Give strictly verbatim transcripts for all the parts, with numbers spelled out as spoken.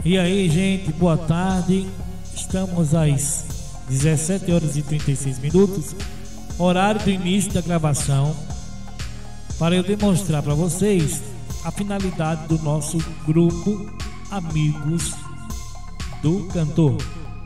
E aí, gente, boa tarde. Estamos às dezessete horas e trinta e seis minutos, horário do início da gravação, para eu demonstrar para vocês a finalidade do nosso grupo Amigos do Cantor.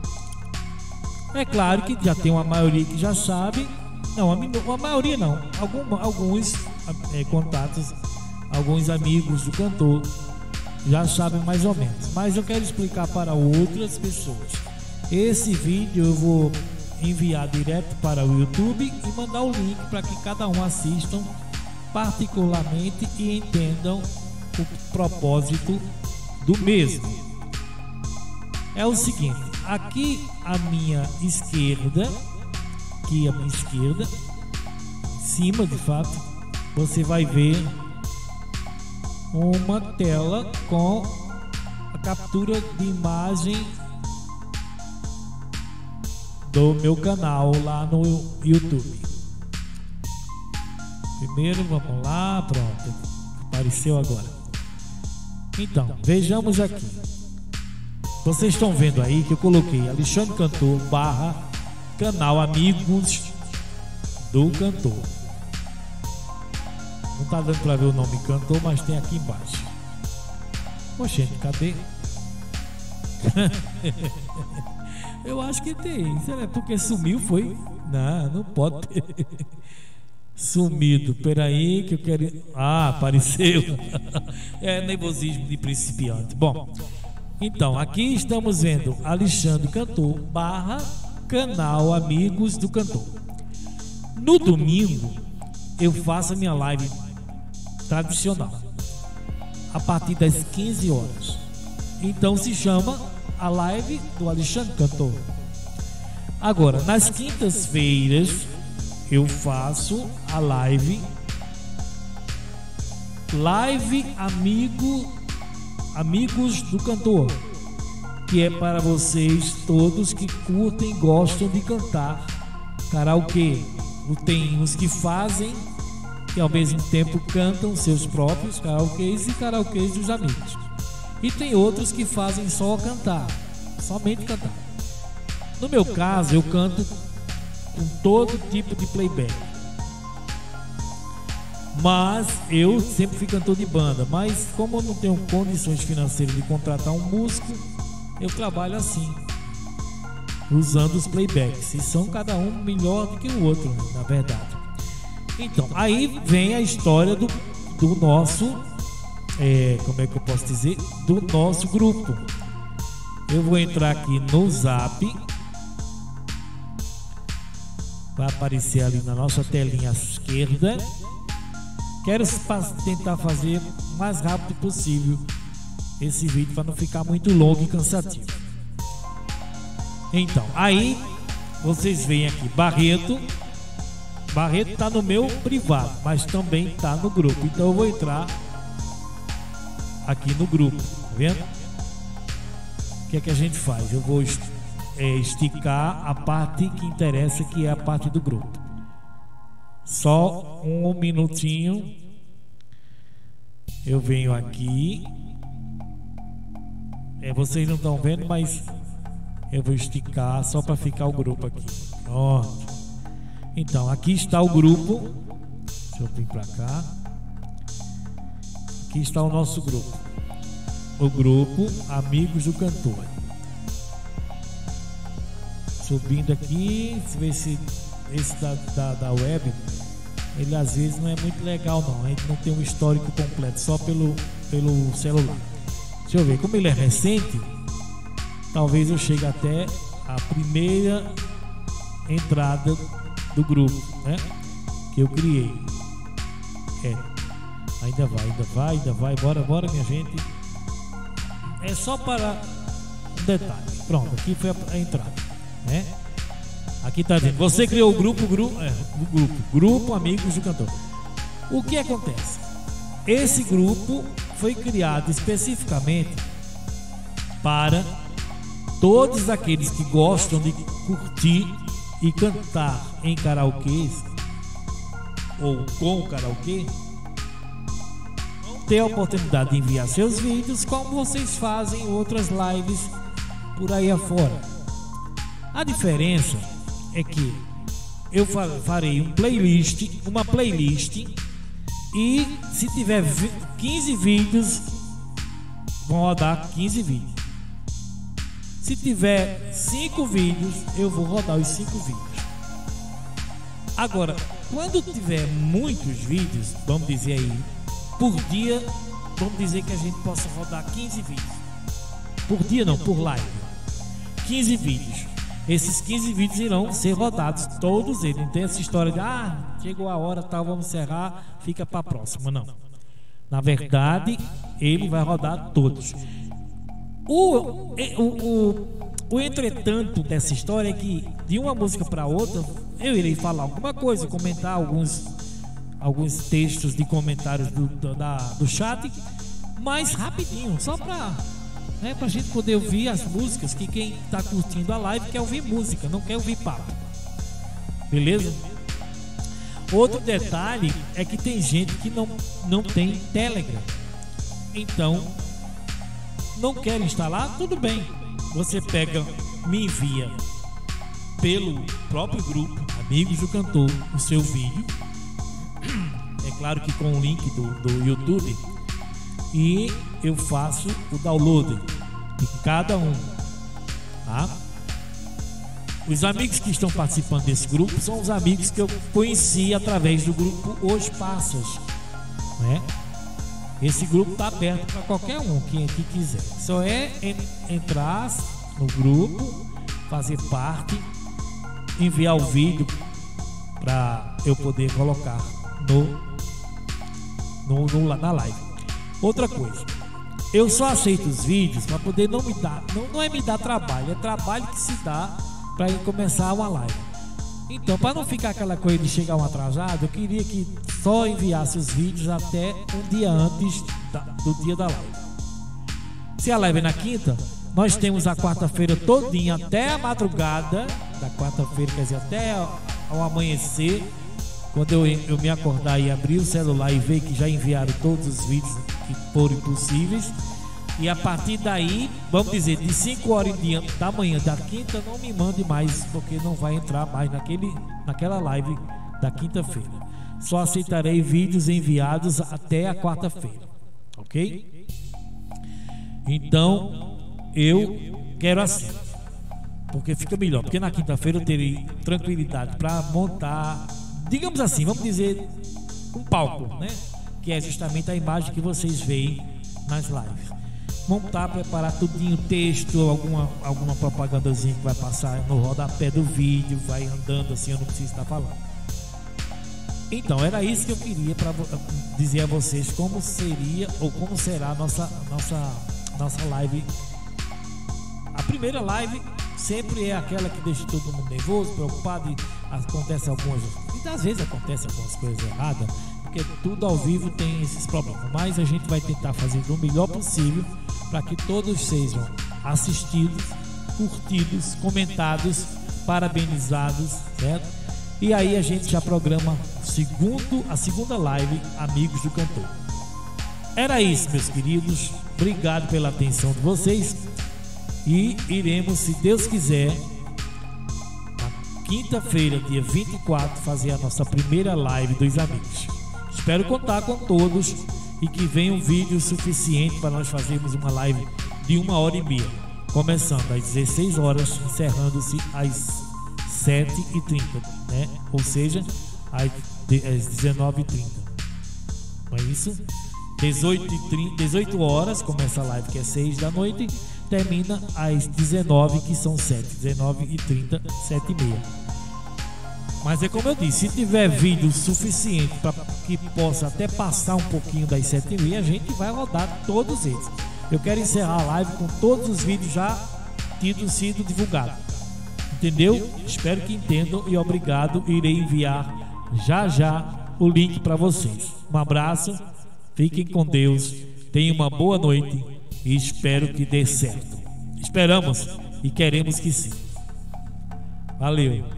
É claro que já tem uma maioria que já sabe, não, a, a maioria não, algum, alguns é, contatos, alguns amigos do cantor já sabem mais ou menos, mas eu quero explicar para outras pessoas. Esse vídeo eu vou enviar direto para o YouTube e mandar o link para que cada um assistam particularmente e entendam o propósito do mesmo. É o seguinte, aqui à minha esquerda, aqui à minha esquerda, em cima de fato, você vai ver uma tela com a captura de imagem do meu canal lá no YouTube. Primeiro vamos lá, pronto, apareceu agora. Então, vejamos aqui. Vocês estão vendo aí que eu coloquei Alexandre Cantor barra canal Amigos do Cantor. Não tá dando pra ver o nome Cantor, mas tem aqui embaixo. Poxa, gente, cadê? Eu acho que tem. Será porque sumiu, foi? Não, não pode ter sumido. Peraí que eu quero... Ah, apareceu. É nervosismo de principiante. Bom, então, aqui estamos vendo Alexandre Cantor barra canal Amigos do Cantor. No domingo eu faço a minha live tradicional a partir das quinze horas. Então se chama a live do Alexandre Cantor. Agora, nas quintas-feiras eu faço a live Live Amigo Amigos do Cantor, que é para vocês todos que curtem e gostam de cantar karaokê. Tem uns que fazem e ao mesmo tempo cantam seus próprios karaokês e karaokês dos amigos. E tem outros que fazem só cantar, somente cantar. No meu caso, eu canto com todo tipo de playback. Mas eu sempre fui cantor de banda. Mas como eu não tenho condições financeiras de contratar um músico, eu trabalho assim, usando os playbacks. E são cada um melhor do que o outro, na verdade. Então, aí vem a história do, do nosso... É, como é que eu posso dizer? Do nosso grupo. Eu vou entrar aqui no Zap. Vai aparecer ali na nossa telinha à esquerda. Quero tentar fazer o mais rápido possível esse vídeo para não ficar muito longo e cansativo. Então, aí vocês veem aqui Barreto. Barreto está no meu privado, mas também está no grupo. Então eu vou entrar aqui no grupo, tá vendo? O que é que a gente faz? Eu vou é, esticar a parte que interessa, que é a parte do grupo. Só um minutinho. Eu venho aqui. É, vocês não estão vendo, mas eu vou esticar só para ficar o grupo aqui. Pronto. Então, aqui está o grupo. Deixa eu vir para cá. Aqui está o nosso grupo. O grupo Amigos do Cantor. Subindo aqui, ver se esse da, da, da web, ele às vezes não é muito legal não. A gente não tem um histórico completo, só pelo, pelo celular. Deixa eu ver, como ele é recente, talvez eu chegue até a primeira entrada do grupo, né, que eu criei. É, ainda vai, ainda vai, ainda vai. Bora, bora, minha gente. É só para um detalhe. Pronto, aqui foi a, a entrada, né? Aqui tá dizendo, você criou o grupo, grupo, é, o grupo, grupo Amigos do Cantor. O que acontece? Esse grupo foi criado especificamente para todos aqueles que gostam de curtir e cantar em karaokês ou com karaokê, ter a oportunidade de enviar seus vídeos, como vocês fazem em outras lives por aí afora. A diferença é que eu farei um playlist, uma playlist, e se tiver quinze vídeos, vão rodar quinze vídeos. Se tiver cinco vídeos, eu vou rodar os cinco vídeos. Agora, quando tiver muitos vídeos, vamos dizer aí, por dia, vamos dizer que a gente possa rodar quinze vídeos. Por dia não, por live. quinze vídeos. Esses quinze vídeos irão ser rodados, todos eles. Não tem essa história de, ah, chegou a hora, tal, vamos encerrar, fica para a próxima. Não. Na verdade, ele vai rodar todos. O, o, o, o entretanto dessa história é que, de uma música para outra, eu irei falar alguma coisa, comentar alguns, alguns textos de comentários do, do, da, do chat, mas rapidinho, só para... É pra gente poder ouvir as músicas, que quem tá curtindo a live quer ouvir música, não quer ouvir papo. Beleza? Outro detalhe é que tem gente que não, não tem Telegram. Então, não quer instalar? Tudo bem. Você pega, me envia pelo próprio grupo Amigos do Cantor o seu vídeo. É claro que com o link do, do YouTube. E eu faço o download de cada um, tá? Os amigos que estão participando desse grupo são os amigos que eu conheci através do grupo Os Passas, né? Esse grupo está aberto para qualquer um que, que quiser. Só é entrar no grupo, fazer parte, enviar o vídeo para eu poder colocar no, no, no na live. Outra coisa, eu só aceito os vídeos para poder não me dar, não, não é me dar trabalho, é trabalho que se dá para começar uma live. Então, para não ficar aquela coisa de chegar um atrasado, eu queria que só enviasse os vídeos até um dia antes da, do dia da live. Se a live é na quinta, nós temos a quarta-feira todinha até a madrugada da quarta-feira, quer dizer, até ao amanhecer. Quando eu, eu me acordar e abrir o celular e ver que já enviaram todos os vídeos que forem possíveis. E a partir daí, vamos dizer, de cinco horas em diante da manhã da quinta, não me mande mais, porque não vai entrar mais naquele, naquela live da quinta-feira. Só aceitarei vídeos enviados até a quarta-feira, ok? Então, eu quero assim, porque fica melhor. Porque na quinta-feira eu terei tranquilidade para montar, digamos assim, vamos dizer, um palco, né? Que é justamente a imagem que vocês veem nas lives. Montar, preparar tudinho, texto, alguma, alguma propagandazinha que vai passar no rodapé do vídeo, vai andando assim, eu não preciso estar falando. Então, era isso que eu queria para dizer a vocês como seria ou como será a nossa, nossa, nossa live. A primeira live sempre é aquela que deixa todo mundo nervoso, preocupado, e acontece algumas, e às vezes acontece algumas coisas erradas, porque tudo ao vivo tem esses problemas, mas a gente vai tentar fazer o melhor possível para que todos sejam assistidos, curtidos, comentados, parabenizados, certo? E aí a gente já programa segundo, a segunda live Amigos do Cantor. Era isso, meus queridos, obrigado pela atenção de vocês. E iremos, se Deus quiser, na quinta-feira, dia vinte e quatro, fazer a nossa primeira live dos amigos. Espero contar com todos e que venha um vídeo suficiente para nós fazermos uma live de uma hora e meia, começando às dezesseis horas, encerrando-se às sete e trinta, né? Ou seja, às dezenove e trinta. Não é isso? dezoito e trinta, dezoito horas começa a live, que é seis da noite, termina às dezenove, que são sete, dezenove e trinta, sete e meia. Mas é como eu disse, se tiver vídeo suficiente para que possa até passar um pouquinho das sete e meia, a gente vai rodar todos eles. Eu quero encerrar a live com todos os vídeos já tidos sido divulgados. Entendeu? Espero que entendam e obrigado. Irei enviar já já o link para vocês. Um abraço, fiquem com Deus, tenham uma boa noite e espero que dê certo. Esperamos e queremos que sim. Valeu.